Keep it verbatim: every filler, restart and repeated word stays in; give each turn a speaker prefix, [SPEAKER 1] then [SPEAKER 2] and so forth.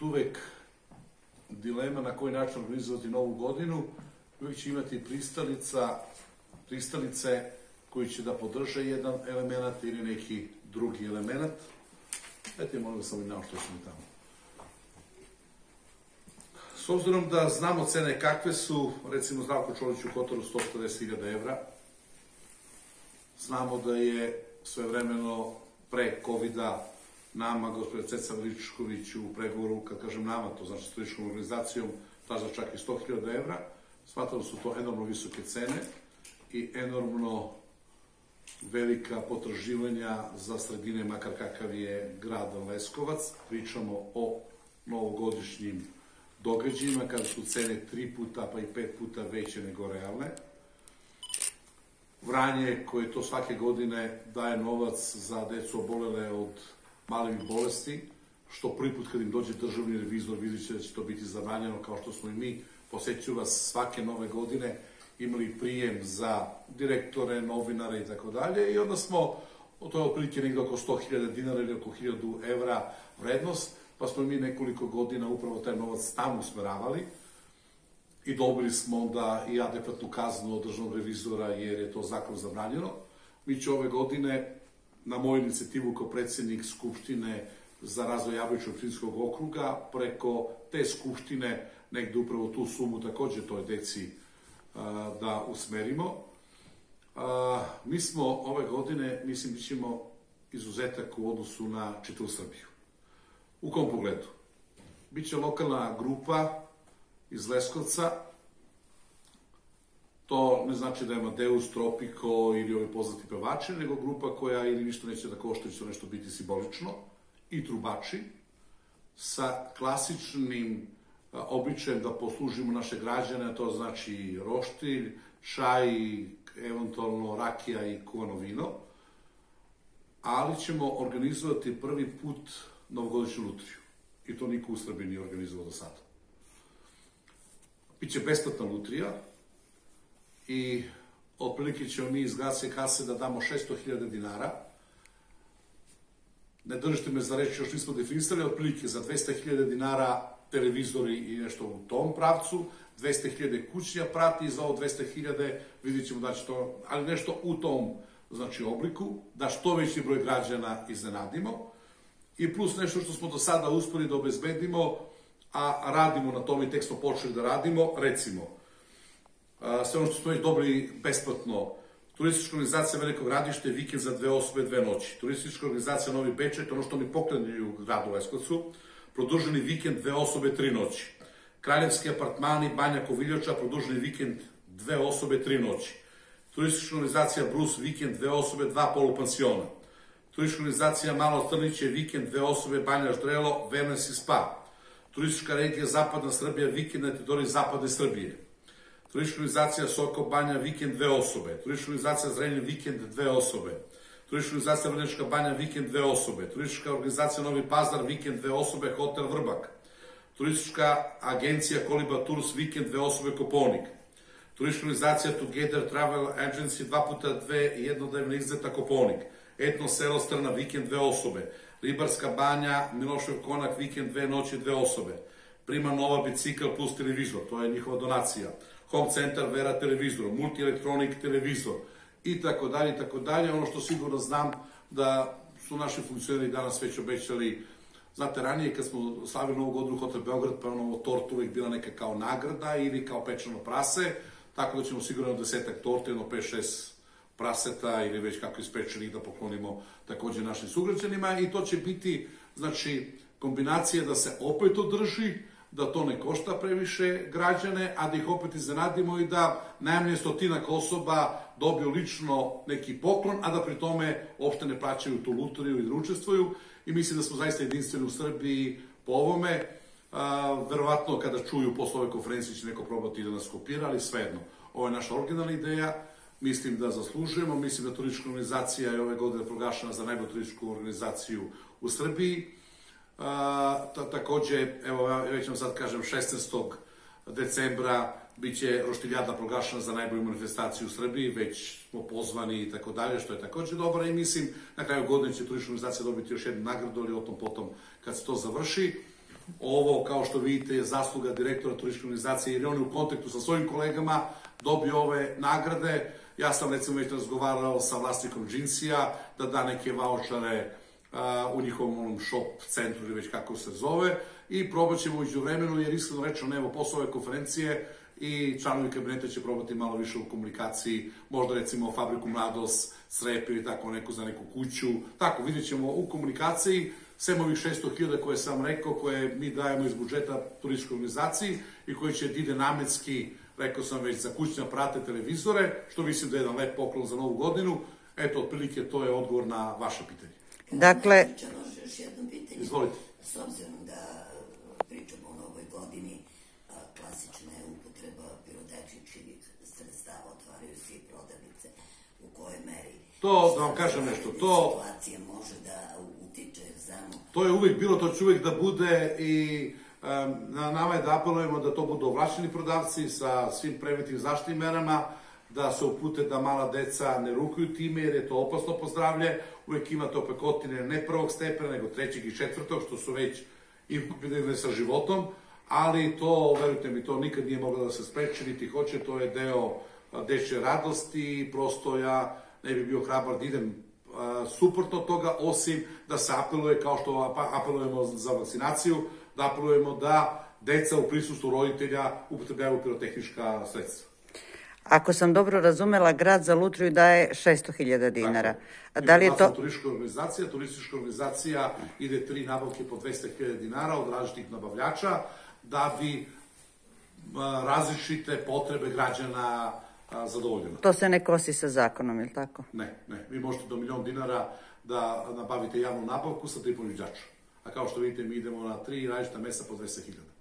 [SPEAKER 1] uvek dilema na koji način organizovati novu godinu. Uvek će imati pristalica, pristalice koji će da podrže jedan element ili neki drugi element. Dajte molim vas ovim što smo tamo. S obzirom da znamo cene kakve su, recimo Zdravko Čolić u Kotoru sto četrdeset hiljada evra, znamo da je svevremeno pre kovida nama, gospođa Ceca Veličković u pregovoru, kad kažem nama, to znači s turističkom organizacijom, tražila čak i sto hiljada evra. Smatramo da su to enormno visoke cene i enormno velika potraživanja za sredine, makar kakav je grad Leskovac. Pričamo o novogodišnjim događajima, kada su cene tri puta pa i pet puta veće nego realne. Vranje, koje to svake godine daje novac za decu obolele od malignih bolesti, što prvi put kad im dođe državni revizor vidjet će da će to biti zabranjeno, kao što smo i mi, posećuju vas svake nove godine, imali prijem za direktore, novinare i tako dalje, i onda smo, to je otprilike negde oko sto hiljada dinara ili oko hiljadu evra vrednost, pa smo mi nekoliko godina upravo taj novac tamo usmeravali i dobili smo onda i adekvatnu kaznu od državnog revizora jer je to zakon zabranjeno. Mi će ove godine, na moju inicijativu kao predsjednik Skupštine za razvoj Jablaničko-Pčinjskog okruga, preko te Skupštine negde upravo tu sumu takođe toj deci da usmerimo. Mi smo ove godine, mislim, bit ćemo izuzetak u odnosu na čitavu Srbiju. U kom pogledu? Biće lokalna grupa iz Leskovca, to ne znači da je Amadeus, Tropico ili ovi poznati pevači, nego grupa koja ili ništa neće da košta, će nešto biti simbolično, i trubači, sa klasičnim običajem da poslužimo naše građane, to znači roštilj, čaj, eventualno rakija i kuvano vino, ali ćemo organizovati prvi put novogodišnju lutriju. I to niko u Srbiji nije organizovao do sada. Biće besplatna lutrija i otprilike ćemo mi iz gradske kase da damo šesto hiljada dinara. Ne držite me za reći, još nismo definisali, otprilike za dvesta hiljada dinara televizori i nešto u tom pravcu, dvesta hiljada kućnja prati i za ovo dvesta hiljada vidjet ćemo da će to, ali nešto u tom znači obliku, da što veći broj građana iznenadimo, i plus nešto što smo do sada uspeli da obezbedimo, a radimo na tome i tek smo počeli da radimo, recimo, sve ono što smo već dobili besplatno, turistička organizacija Veliko Gradište, vikend za dve osobe, dve noći. Turistička organizacija Novi Bečej, to ono što oni poklanjaju u gradu Leskovcu, produženi vikend, dve osobe, tri noći. Kraljevski apartmani, Banja Koviljača, produženi vikend, dve osobe, tri noći. Turistička organizacija Brus, vikend, dve osobe, dva polupansiona. Turistička organizacija Malo Trniće, vikend, dve osobe, Banja Ždrelo, wellness i spa. Turistička regija Zapadna Srbija, vikend na teritoriji Zapadne Srbije. Turistička organizacija Soko Banja, vikend, dve osobe. Turistička organizacija Zrenjanin, vikend, dve osobe. Turistička organizacija Vrnjačka Banja, vikend, dve osobe. Turistička organizacija Novi Pazar, vikend, dve osobe, hotel Vrbak. Turistička agencija Koliba Tours, vikend, dve osobe, Koponik. Turistička organizacija Together Travel Agency, dva puta dve, jednodnevna izleta Koponik. Etno selo Strna, vikend, dve osobe. Ribarska Banja, Milošev Konak, vikend, dve noći, dve osobe. Prima Nova bicikl plus televizor, to je njihova donacija. Home Center Vera televizor, Multielektronik televizor i tako dalje i tako dalje. Ono što sigurno znam da su naši funkcioneri danas već obećali. Znate, ranije kad smo slavili Novu godinu Hotel Beograd, pa ono tortu uvijek bila neka kao nagrada ili kao pečeno prase, tako da ćemo sigurno desetak torte, jedno pet šest praseta ili već kako ispečenih da poklonimo takođe našim sugrađanima, i to će biti, znači, kombinacija da se opet održi, da to ne košta previše građane, a da ih opet iznenadimo i da najmanje stotinak osoba dobiju lično neki poklon, a da pri tome uopšte ne plaćaju tu lutriju i da učestvuju. I mislim da smo zaista jedinstveni u Srbiji po ovome. Verovatno kada čuju posle ove konferencije će neko probati da nas kopira, ali svejedno. Ovo je naša originalna ideja, mislim da zaslužujemo, mislim da turistička organizacija je ove godine proglašena za najbolju turističku organizaciju u Srbiji. Takođe, evo, već vam sad kažem, šesnaestog decembra biće roštiljada proglašena za najbolju manifestaciju u Srbiji, već smo pozvani i tako dalje, što je takođe dobro, i mislim na kraju godine će turistička organizacija dobiti još jednu nagradu, ali o tom potom kad se to završi. Ovo, kao što vidite, je zasluga direktora turističke organizacije, jer on je u kontaktu sa svojim kolegama dobio ove nagrade. Ja sam, recimo, već razgovarao sa vlasnikom Džinsija da da neke vaučare u njihovom onom shop centru, ili već kako se zove, i probat ćemo uđu vremenu, jer iskreno rečeno, evo, posle ove konferencije i članovi kabineta će probati malo više u komunikaciji, možda recimo fabriku Mlados, Srep ili tako neko za neku kuću, tako, vidjet ćemo u komunikaciji, sem ovih šesto hiljada koje sam rekao, koje mi dajemo iz budžeta turističkoj organizaciji i koji će ide namenski, rekao sam već, za kućne aparate, televizore, što mislim da je jedan lep poklon za novu godinu. Eto, otprilike, to je odgovor na vaše pitanje.
[SPEAKER 2] Dakle,
[SPEAKER 3] još jedno pitanje.
[SPEAKER 1] Izvolite.
[SPEAKER 3] S obzirom da pričamo o novoj godini, klasična je upotreba pirotehničkih sredstava, otvaraju se i prodavnice, u kojoj meri
[SPEAKER 1] To, da vam kažem nešto, to...
[SPEAKER 3] situacija može da utiče samo...
[SPEAKER 1] To je uvijek bilo, to će uvijek da bude i na nama je da apelujemo da to budu ovlašćeni prodavci sa svim preventivnim zaštitnim merama, da se upute da mala deca ne rukuju time, jer je to opasno po zdravlje. Uvijek imate opekotine ne prvog stepena, nego trećeg i četvrtog, što su već implicirane sa životom, ali to, verujte mi, to nikad nije moglo da se spreči, niti hoće, to je deo dečje radosti i prosto ja ne bi bio hrabar da idem suprotno toga, osim da se apeluje, kao što apelujemo za vakcinaciju, da apelujemo da deca u prisustvu roditelja upotrebljavaju pirotehnička sredstva.
[SPEAKER 2] ako sam dobro razumela, grad za lutriju daje šesto hiljada dinara.
[SPEAKER 1] Tako.
[SPEAKER 2] Da li je to...
[SPEAKER 1] Turistička organizacija, turistička organizacija ide tri nabavke po dvesta hiljada dinara od različitih nabavljača, da bi različite potrebe građana zadovoljila.
[SPEAKER 2] To se ne kosi sa zakonom, je li tako?
[SPEAKER 1] Ne, ne. Vi možete do milion dinara da nabavite javnu nabavku sa tri ponuđača. A kao što vidite, mi idemo na tri različita mesta po dvesta hiljada.